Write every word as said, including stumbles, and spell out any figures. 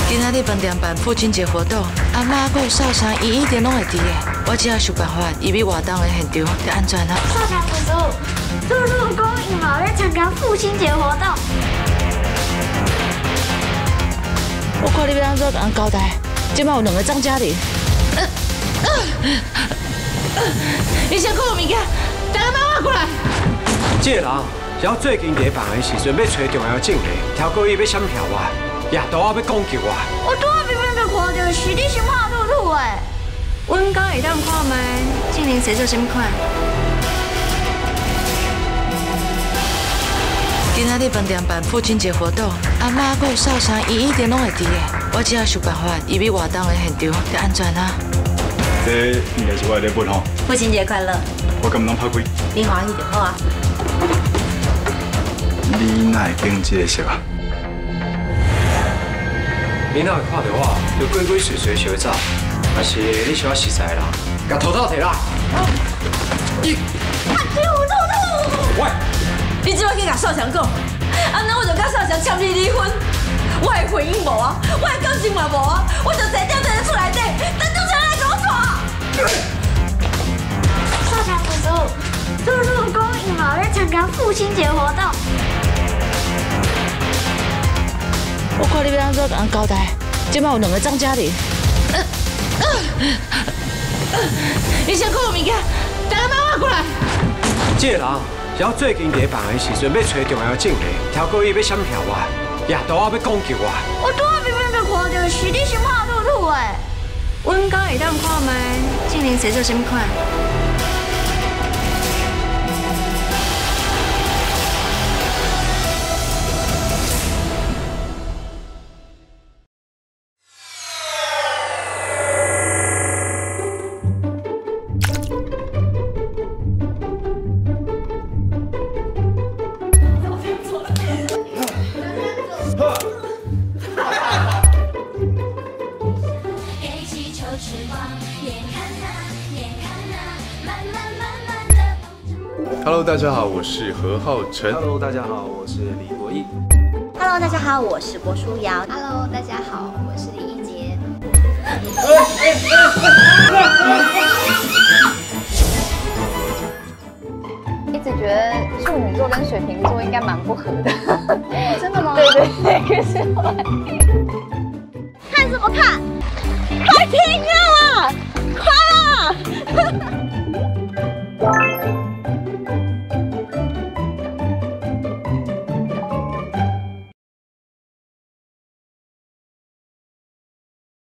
今仔日饭店办父亲节活动，阿妈佮少祥伊一定拢会伫的。我只要想办法移避活动的现场，就安全啊。 少祥叔叔，叔叔公姨嘛在参加父亲节活动。 我看你要安怎甲人交代？即摆有两个张嘉玲。你先看有物件，大家慢慢过来。 这个人，只要最近伫办的时阵要找重要证据，超过伊要闪票我，夜到啊要攻击我。 我拄仔明明就看到是你心拍兔兔的。阮敢会当看卖静玲洗做什么款？ 今仔日饭店办父亲节活动，阿妈佮少祥伊一定拢会伫的。我只要想办法移避活动的现场，就安全啊。 这应该是我的礼物吼。 父亲节快乐！ 我敢唔通拍开？ 你欢喜就好啊。 你哪会变这个色啊？ 你哪会看到我，就鬼鬼祟祟相走？还是你是我实在的人？甲头套摕来！你阿舅兔兔！ 喂！ 你即摆去甲少祥讲，安那我就甲少祥签你离婚。我的婚姻无啊，我的感情嘛无啊，我就坐踮在咧厝内底，等警察来给我抓。 少祥叔叔，叔叔公姨嘛在参加父亲节活动。 我看你要安怎甲人交代？即摆有两个张嘉玲。你先看有物件，大家慢慢过来。 这个人，只要最近伫办的时阵要找重要证据，超过伊要闪票我，夜到啊要攻击我。 我拄仔明明就看到是你心拍兔兔的。阮敢会当看卖静玲洗做什么款？ Hello， 大家好，我是何浩晨。 Hello， 大家好，我是李国毅。 Hello， 大家好，我是郭书瑶。Hello， 大家好，我是李一杰。 一直觉得处女座跟水瓶座应该蛮不合的。真的吗？对对对，可是后来。